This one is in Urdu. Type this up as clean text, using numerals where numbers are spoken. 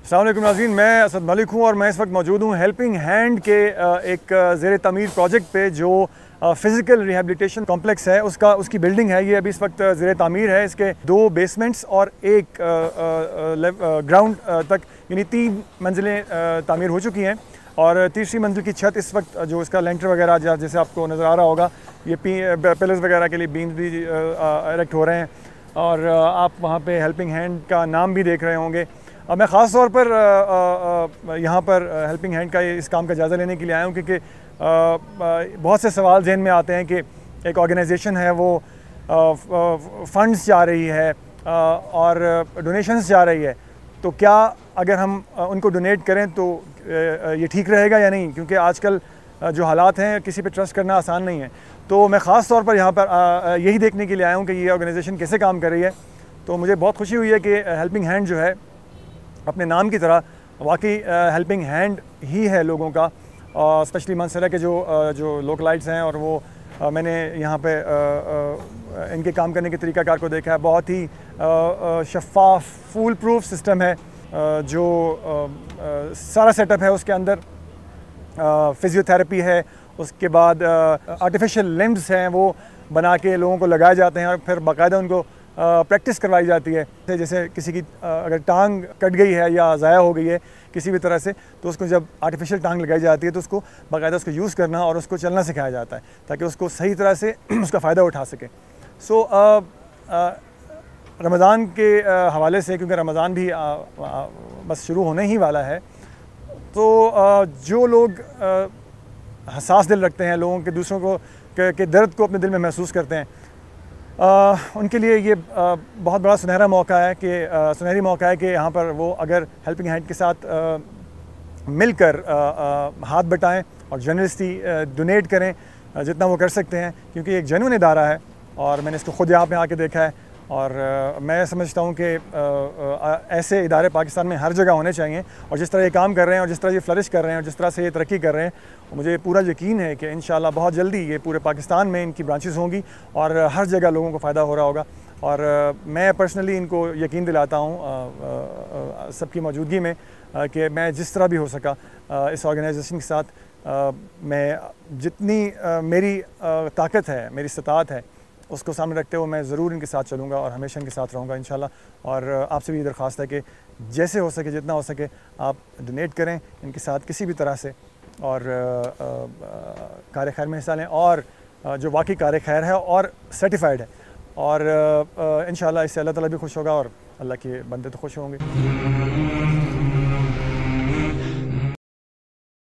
السلام علیکم ناظرین، میں اسد ملک ہوں اور میں اس وقت موجود ہوں ہیلپنگ ہینڈ کے ایک زیر تعمیر پروجیکٹ پہ جو فزیکل ریہیبلیٹیشن کمپلیکس ہے اس کی بلڈنگ ہے. یہ ابھی اس وقت زیر تعمیر ہے. اس کے 2 بیسمنٹس اور ایک گراؤنڈ تک یعنی 3 منزلیں تعمیر ہو چکی ہیں اور تیسری منزل کی چھت اس وقت جو اس کا لینٹر وغیرہ جیسے آپ کو نظر آ رہا ہوگا یہ پلرز وغیرہ کے لیے بینز بھی اریکٹ ہو رہے ہیں اور آپ وہاں پہ ہیلپنگ ہینڈ کا نام بھی دیکھ رہے ہوں گے. میں خاص طور پر یہاں پر ہیلپنگ ہینڈ کا اس کام کا جائزہ لینے کے لیے آیا ہوں کیونکہ بہت سے سوال ذہن میں آتے ہیں کہ ایک آرگنائزیشن ہے وہ فنڈز چاہ رہی ہے اور ڈونیشنز چاہ رہی ہے، تو کیا اگر ہم ان کو ڈونیٹ کریں تو یہ ٹھیک رہے گا یا نہیں، کیونکہ آج کل جو حالات ہیں کسی پہ ٹرسٹ کرنا آسان نہیں ہے. تو میں خاص طور پر یہاں پر یہی دیکھنے کے لیے آیا ہوں کہ یہ آرگنائزیشن کیسے کام کر رہی ہے. تو مجھے بہت خوشی ہوئی ہے کہ ہیلپنگ ہینڈ جو ہے اپنے نام کی طرح واقعی ہیلپنگ ہینڈ ہی ہے لوگوں کا، اسپیشلی منسرا کے جو لوکلائٹس ہیں اور وہ میں نے یہاں پہ ان کے کام کرنے کے طریقہ کار کو دیکھا ہے. بہت ہی شفاف فول پروف سسٹم ہے جو سارا سیٹ اپ ہے. اس کے اندر فزیو تھراپی ہے، اس کے بعد آرٹیفیشل لمبس ہیں وہ بنا کے لوگوں کو لگائے جاتے ہیں اور پھر باقاعدہ ان کو پریکٹس کروائی جاتی ہے. جیسے کسی کی اگر ٹانگ کٹ گئی ہے یا ضائع ہو گئی ہے کسی بھی طرح سے تو اس کو جب آرٹیفیشل ٹانگ لگائی جاتی ہے تو اس کو باقاعدہ اس کو یوز کرنا اور اس کو چلنا سکھایا جاتا ہے تاکہ اس کو صحیح طرح سے اس کا فائدہ اٹھا سکے. سو رمضان کے حوالے سے، کیونکہ رمضان بھی بس شروع ہونے ہی والا ہے، تو جو لوگ حساس دل رکھتے ہیں، لوگوں کے دوسروں کو کے درد کو اپنے دل میں محسوس کرتے ہیں، ان کے لیے یہ بہت بڑا سنہری موقع ہے کہ یہاں پر وہ اگر ہیلپنگ ہینڈ کے ساتھ مل کر ہاتھ بٹائیں اور جنرسٹی ڈونیٹ کریں جتنا وہ کر سکتے ہیں، کیونکہ یہ ایک جینوئن ادارہ ہے اور میں نے اس کو خود یہاں پہ آ کے دیکھا ہے. اور میں سمجھتا ہوں کہ ایسے ادارے پاکستان میں ہر جگہ ہونے چاہیے اور جس طرح یہ کام کر رہے ہیں اور جس طرح یہ فلرش کر رہے ہیں اور جس طرح سے یہ ترقی کر رہے ہیں، مجھے پورا یقین ہے کہ انشاءاللہ بہت جلدی یہ پورے پاکستان میں ان کی برانچز ہوں گی اور ہر جگہ لوگوں کو فائدہ ہو رہا ہوگا. اور میں پرسنلی ان کو یقین دلاتا ہوں سب کی موجودگی میں کہ میں جس طرح بھی ہو سکا اس آرگنائزیشن کے ساتھ میں جتنی میری طاقت ہے، میری استطاعت ہے، اس کو سامنے رکھتے ہوئے میں ضرور ان کے ساتھ چلوں گا اور ہمیشہ ان کے ساتھ رہوں گا انشاءاللہ. اور آپ سے بھی درخواست ہے کہ جیسے ہو سکے، جتنا ہو سکے آپ ڈونیٹ کریں ان کے ساتھ کسی بھی طرح سے اور کار خیر میں حصہ لیں، اور جو واقعی کار خیر ہے اور سرٹیفائیڈ ہے، اور انشاءاللہ اس سے اللہ تعالیٰ بھی خوش ہوگا اور اللہ کے بندے تو خوش ہوں گے.